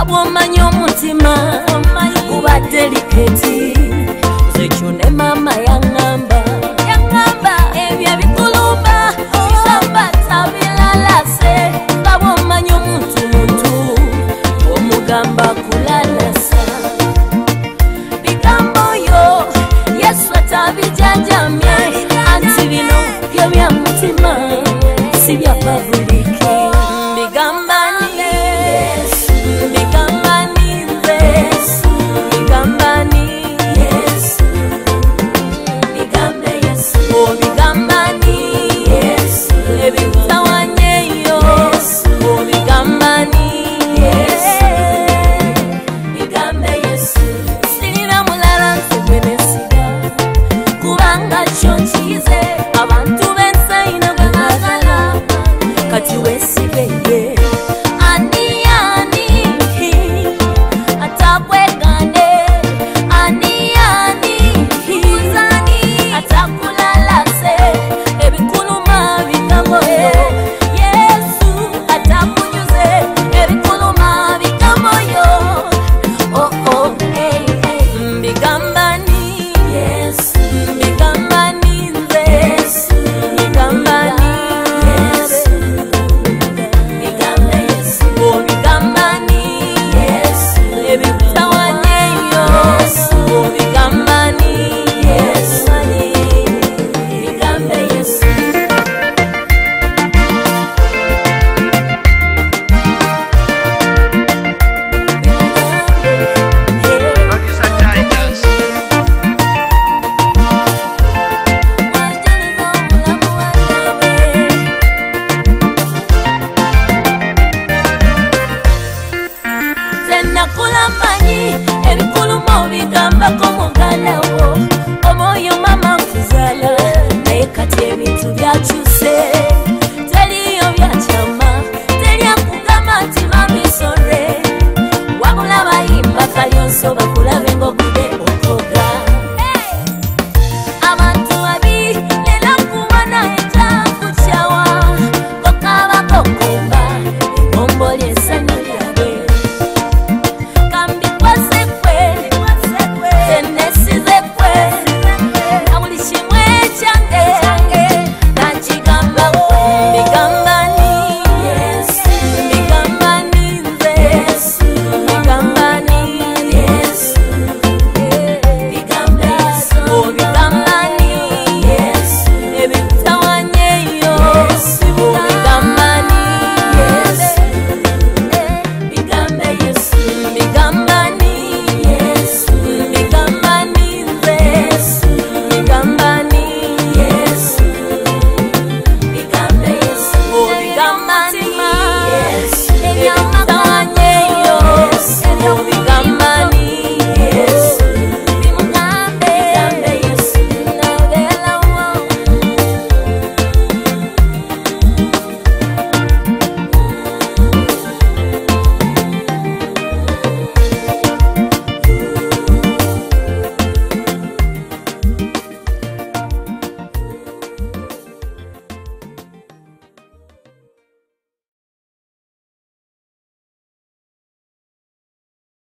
bw'omanya omutima guba delicate. Zekyo ne mama yaŋŋamba ebyo ebikulumba bisamba tabilalase. Nga bw'omanya omuntu muntu omugamba kulalasa. Bigambo yo Yesu atabijajamye, anti bino byo bya mutima si bya publike. Mbigambani Yesu, mbigambani Yesu, mbigambani Yesu, bigambe Yesu, oh bigambani Yesu, ebitawanyeyo Yesu, oh bigambani Yesu, bigambe Yesu. Sirina mulala nsebenesiga kubanga kyo nkize abantu b'ensayina bwebagala kati wesibeye. Ani atakwegane, ani atakulalase, ebikuluma bigambo yo. Yesu atakunyuze, ebikuluma bigambo yo. Oh oh hey hey, mbigambani Yesu, mbigambani Yesu, mbigambani Yesu, bigambe Yesu, oh bigambani Yesu, ebitawanyeyo oh bigambani Yesu, bigambe Yesu. Nakula manyi ebikuluma obigambako muganda